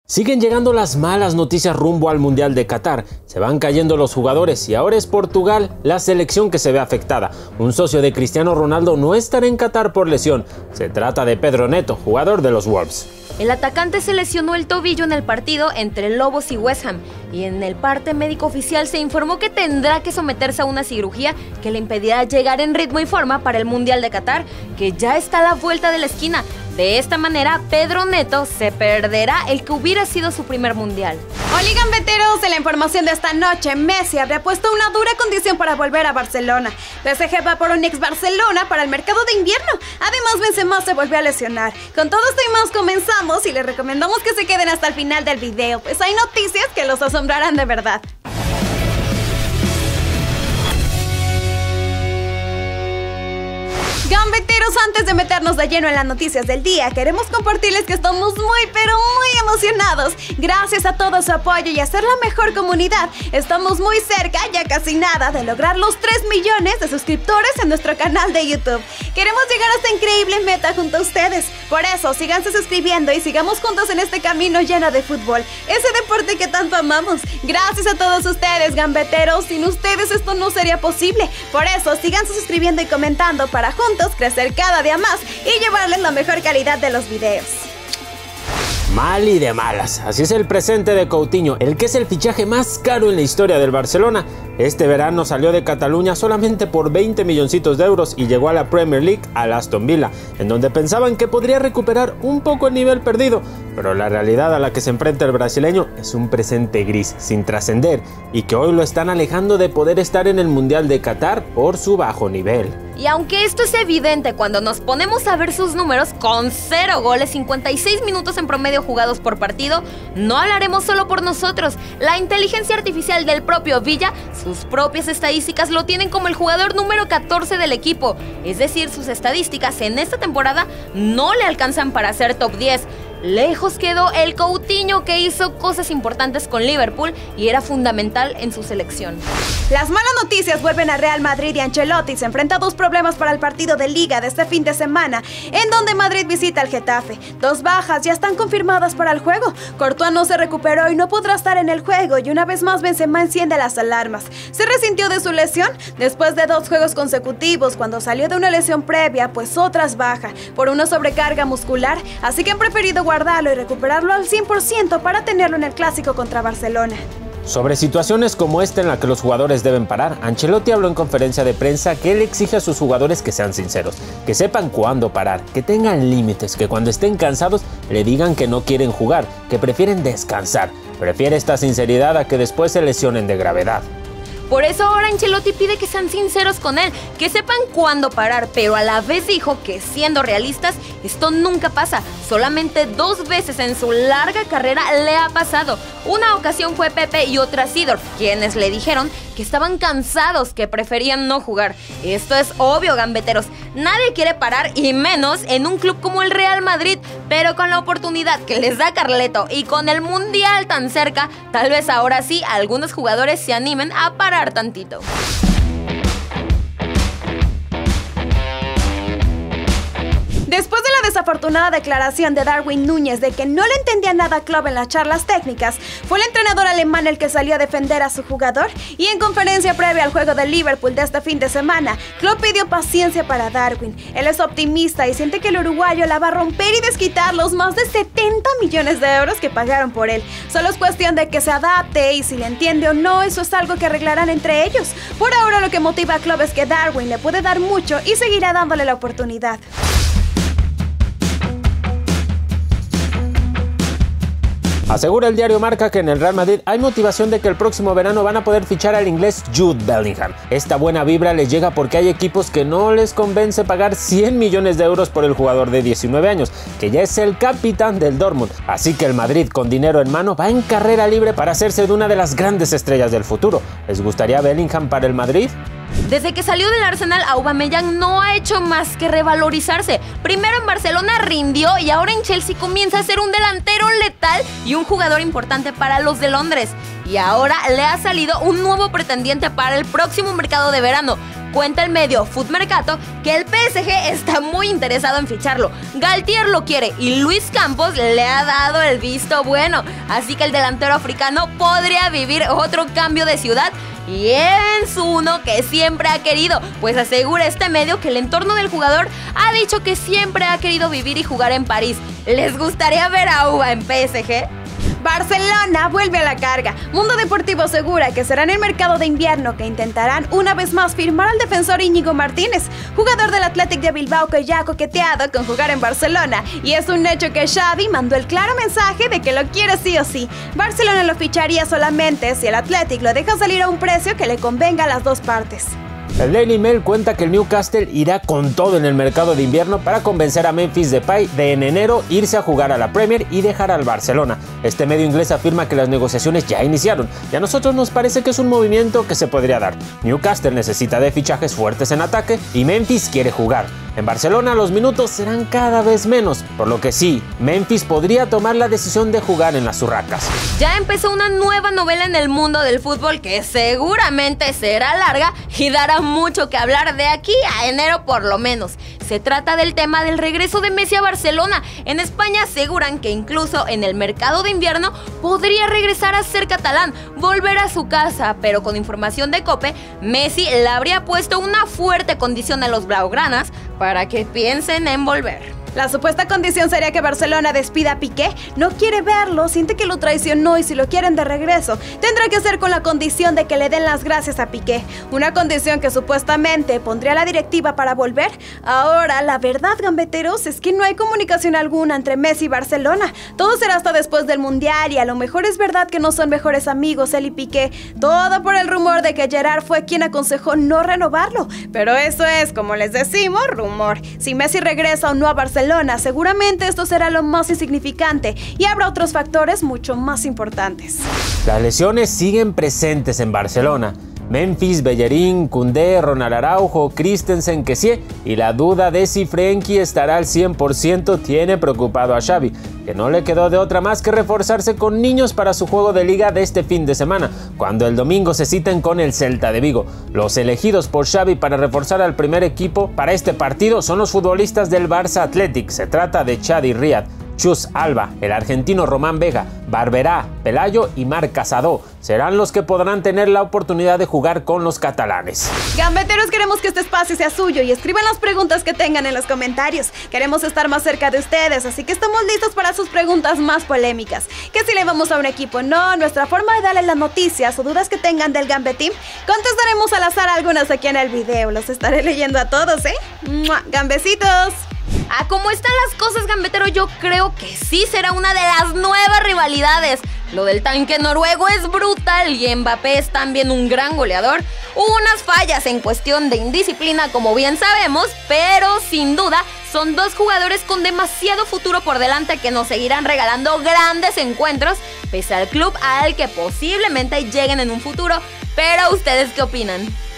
Siguen llegando las malas noticias rumbo al Mundial de Qatar. Se van cayendo los jugadores y ahora es Portugal la selección que se ve afectada. Un socio de Cristiano Ronaldo no estará en Qatar por lesión. Se trata de Pedro Neto, jugador de los Wolves. El atacante se lesionó el tobillo en el partido entre Lobos y West Ham, y en el parte médico oficial se informó que tendrá que someterse a una cirugía que le impedirá llegar en ritmo y forma para el Mundial de Qatar, que ya está a la vuelta de la esquina. De esta manera, Pedro Neto se perderá el que hubiera sido su primer mundial. Hola gambeteros, en la información de esta noche, Messi habría puesto una dura condición para volver a Barcelona. PSG va por un ex Barcelona para el mercado de invierno. Además, Benzema se volvió a lesionar. Con todo esto y más comenzamos y les recomendamos que se queden hasta el final del video, pues hay noticias que los asombrarán de verdad. Gambeteros, antes de meternos de lleno en las noticias del día, queremos compartirles que estamos muy emocionados. Gracias a todo su apoyo y a ser la mejor comunidad, estamos muy cerca, ya casi nada, de lograr los 3 millones de suscriptores en nuestro canal de YouTube. Queremos llegar a esta increíble meta junto a ustedes. Por eso, síganse suscribiendo y sigamos juntos en este camino lleno de fútbol, ese deporte que tanto amamos. Gracias a todos ustedes, gambeteros. Sin ustedes esto no sería posible. Por eso, síganse suscribiendo y comentando para juntos crecer cada día más y llevarles la mejor calidad de los videos. Mal y de malas, así es el presente de Coutinho, el que es el fichaje más caro en la historia del Barcelona. Este verano salió de Cataluña solamente por 20 milloncitos de euros y llegó a la Premier League al Aston Villa, en donde pensaban que podría recuperar un poco el nivel perdido, pero la realidad a la que se enfrenta el brasileño es un presente gris, sin trascender, y que hoy lo están alejando de poder estar en el Mundial de Qatar por su bajo nivel. Y aunque esto es evidente cuando nos ponemos a ver sus números, con 0 goles, 56 minutos en promedio jugados por partido, no hablaremos solo por nosotros. La inteligencia artificial del propio Villa, sus propias estadísticas lo tienen como el jugador número 14 del equipo. Es decir, sus estadísticas en esta temporada no le alcanzan para ser top 10. Lejos quedó el Coutinho, que hizo cosas importantes con Liverpool y era fundamental en su selección. Las malas noticias vuelven a Real Madrid y Ancelotti se enfrenta a 2 problemas para el partido de Liga de este fin de semana, en donde Madrid visita al Getafe. 2 bajas ya están confirmadas para el juego. Courtois no se recuperó y no podrá estar en el juego, y una vez más Benzema enciende las alarmas. Se resintió de su lesión después de 2 juegos consecutivos, cuando salió de una lesión previa, pues otras baja por una sobrecarga muscular, así que han preferido guardarlo y recuperarlo al 100% para tenerlo en el clásico contra Barcelona. Sobre situaciones como esta en la que los jugadores deben parar, Ancelotti habló en conferencia de prensa que él exige a sus jugadores que sean sinceros, que sepan cuándo parar, que tengan límites, que cuando estén cansados le digan que no quieren jugar, que prefieren descansar. Prefiere esta sinceridad a que después se lesionen de gravedad. Por eso ahora Ancelotti pide que sean sinceros con él, que sepan cuándo parar, pero a la vez dijo que, siendo realistas, esto nunca pasa. Solamente 2 veces en su larga carrera le ha pasado. Una ocasión fue Pepe y otra Seedorf, quienes le dijeron que estaban cansados, que preferían no jugar. Esto es obvio, gambeteros. Nadie quiere parar, y menos en un club como el Real Madrid, pero con la oportunidad que les da Carleto y con el Mundial tan cerca, tal vez ahora sí algunos jugadores se animen a parar tantito. Después de la desafortunada declaración de Darwin Núñez de que no le entendía nada a Klopp en las charlas técnicas, fue el entrenador alemán el que salió a defender a su jugador, y en conferencia previa al juego de Liverpool de este fin de semana, Klopp pidió paciencia para Darwin. Él es optimista y siente que el uruguayo la va a romper y desquitar los más de 70 millones de euros que pagaron por él. Solo es cuestión de que se adapte, y si le entiende o no, eso es algo que arreglarán entre ellos. Por ahora lo que motiva a Klopp es que Darwin le puede dar mucho y seguirá dándole la oportunidad. Asegura el diario Marca que en el Real Madrid hay motivación de que el próximo verano van a poder fichar al inglés Jude Bellingham. Esta buena vibra les llega porque hay equipos que no les convence pagar 100 millones de euros por el jugador de 19 años, que ya es el capitán del Dortmund. Así que el Madrid, con dinero en mano, va en carrera libre para hacerse de una de las grandes estrellas del futuro. ¿Les gustaría Bellingham para el Madrid? Desde que salió del Arsenal, Aubameyang no ha hecho más que revalorizarse. Primero en Barcelona rindió, y ahora en Chelsea comienza a ser un delantero letal y un jugador importante para los de Londres. Y ahora le ha salido un nuevo pretendiente para el próximo mercado de verano. Cuenta el medio Foot Mercato que el PSG está muy interesado en ficharlo. Galtier lo quiere y Luis Campos le ha dado el visto bueno. Así que el delantero africano podría vivir otro cambio de ciudad y en su uno que siempre ha querido, pues asegura este medio que el entorno del jugador ha dicho que siempre ha querido vivir y jugar en París. ¿Les gustaría ver a Uba en PSG? Barcelona vuelve a la carga. Mundo Deportivo asegura que será en el mercado de invierno que intentarán una vez más firmar al defensor Íñigo Martínez, jugador del Athletic de Bilbao que ya ha coqueteado con jugar en Barcelona. Y es un hecho que Xavi mandó el claro mensaje de que lo quiere sí o sí. Barcelona lo ficharía solamente si el Athletic lo deja salir a un precio que le convenga a las dos partes. El Daily Mail cuenta que el Newcastle irá con todo en el mercado de invierno para convencer a Memphis Depay de en enero irse a jugar a la Premier y dejar al Barcelona. Este medio inglés afirma que las negociaciones ya iniciaron y a nosotros nos parece que es un movimiento que se podría dar. Newcastle necesita de fichajes fuertes en ataque y Memphis quiere jugar. En Barcelona los minutos serán cada vez menos, por lo que sí, Memphis podría tomar la decisión de jugar en las Urracas. Ya empezó una nueva novela en el mundo del fútbol que seguramente será larga y dará mucho que hablar de aquí a enero por lo menos. Se trata del tema del regreso de Messi a Barcelona. En España aseguran que incluso en el mercado de invierno podría regresar a ser catalán, volver a su casa, pero con información de COPE, Messi le habría puesto una fuerte condición a los blaugranas para que piensen en volver. La supuesta condición sería que Barcelona despida a Piqué. No quiere verlo, siente que lo traicionó y si lo quieren de regreso, tendrá que ser con la condición de que le den las gracias a Piqué. Una condición que supuestamente pondría la directiva para volver. Ahora, la verdad, gambeteros, es que no hay comunicación alguna entre Messi y Barcelona. Todo será hasta después del Mundial y a lo mejor es verdad que no son mejores amigos él y Piqué. Todo por el rumor de que Gerard fue quien aconsejó no renovarlo. Pero eso es, como les decimos, rumor. Si Messi regresa o no a Barcelona, seguramente esto será lo más insignificante y habrá otros factores mucho más importantes. Las lesiones siguen presentes en Barcelona. Memphis, Bellerín, Koundé, Ronald Araujo, Christensen, Kessie y la duda de si Frenkie estará al 100% tiene preocupado a Xavi, que no le quedó de otra más que reforzarse con niños para su juego de liga de este fin de semana, cuando el domingo se citen con el Celta de Vigo. Los elegidos por Xavi para reforzar al primer equipo para este partido son los futbolistas del Barça Athletic. Se trata de Chadi Riad, Chus Alba, el argentino Román Vega, Barberá, Pelayo y Marc Casado. Serán los que podrán tener la oportunidad de jugar con los catalanes. Gambeteros, queremos que este espacio sea suyo y escriban las preguntas que tengan en los comentarios. Queremos estar más cerca de ustedes, así que estamos listos para sus preguntas más polémicas. Que si le vamos a un equipo, no, nuestra forma de darle las noticias o dudas que tengan del Gambeteam, contestaremos al azar algunas aquí en el video. Los estaré leyendo a todos, ¡Mua! ¡Gambecitos! Como están las cosas, gambetero, yo creo que sí será una de las nuevas rivalidades. Lo del tanque noruego es brutal y Mbappé es también un gran goleador. Hubo unas fallas en cuestión de indisciplina, como bien sabemos, pero sin duda son dos jugadores con demasiado futuro por delante que nos seguirán regalando grandes encuentros, pese al club al que posiblemente lleguen en un futuro. Pero ¿ustedes qué opinan?